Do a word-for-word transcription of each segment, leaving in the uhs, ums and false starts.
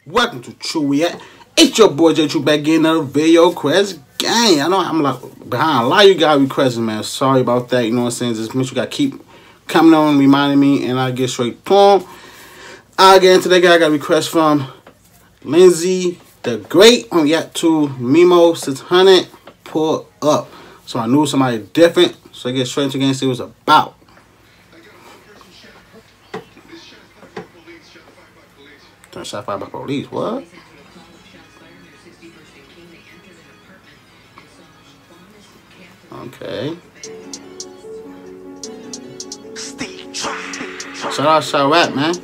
Welcome to True React. It's your boy J True back getting another video request. Gang, I know I'm like behind a lot of you guys requests, man. Sorry about that, you know what I'm saying? Just make sure you gotta keep coming on, reminding me, and I get straight to them. Again, today guy I got a request from LeezyThaGreat on React to Memo six hundred. Pull up. So I knew somebody different, so I get straight into the game and see what it's about. Turn shot fired by police. What? Okay. Shout out, shout out, man.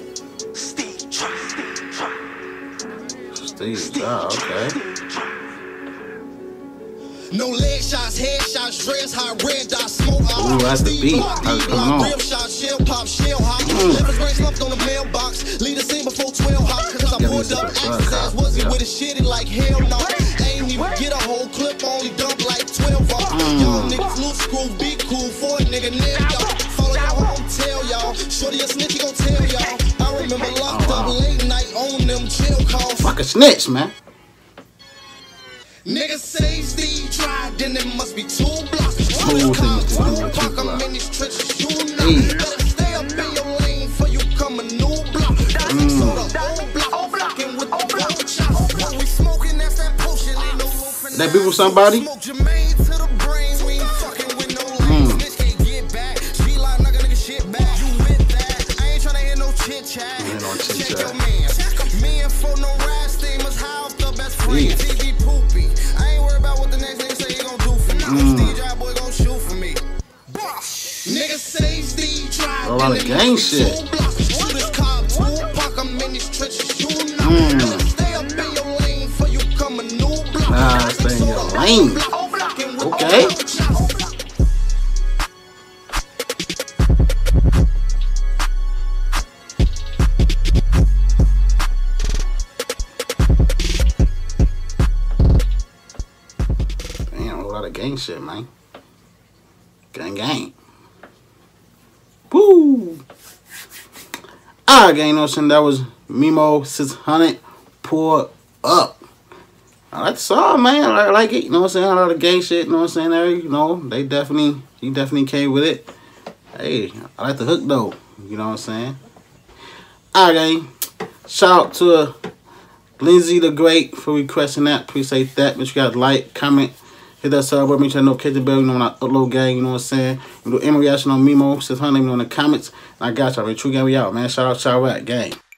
Steve, oh, okay. No leg shots, head shots, dress hot, red dot, smoke. Ooh, that's the beat. How's it coming on? Real shot, shell pop, shell hop. Livers brains left on the mailbox. Lead a scene before twelve hop. Cause I pulled up access. Wasn't with a shitty like hell no. Ain't even get a whole clip, only dump like twelve off. Y'all niggas loose screw, be cool for a nigga named y'all. Follow your home, tell y'all. Shorty a snitch, he gon' tell y'all. I remember locked up late night on them chill calls. Fuck a snitch, man. Niggas say Steve tried, then it must be two blocks. Two things to do with two blocks. Hey. Better stay up in your lane for you come a new block. Mm. So the old block, fucking with the block shots. What we smoking, that's that potion. Ain't no room for that be with somebody? Smoke Jermaine to the brain. We ain't fucking with no lanes. Bitch can't get back. She like nigga nigga shit back. You with that? I ain't tryna hear no chit chat. Check your man. Me and for no rap steamers, how the best friends. He be poopy. I ain't worried about what the next nigga say he gon' do for me. Mm. Steve Drive boy gon' shoot for me. Niggas say Steve Drive. A lot of gang shit. Shoot his car, Tupac, I'm in these trenches. You know. Mm. Stay up in your lane for you come a new block. Nah, stay in your lane. Okay. Damn, a lot of gang shit, man. Gang, gang. Woo! Ah, gang, you know what I'm saying? That was Memo six hundred. Pull up. I like the song, man. I like it. You know what I'm saying? A lot of gang shit. You know what I'm saying? There, you know, they definitely, he definitely came with it. Hey, I like the hook though. You know what I'm saying? Alright, gang. Shout out to uh, LeezyThaGreat for requesting that. Appreciate that. Make sure you guys like, comment, hit that sub button, make sure you notification bell. You know when I upload, gang. You know what I'm saying? We do any reaction on Memo six hundred. You know in the comments. And I got y'all. True gang, we out, man. Shout out, shout out, gang.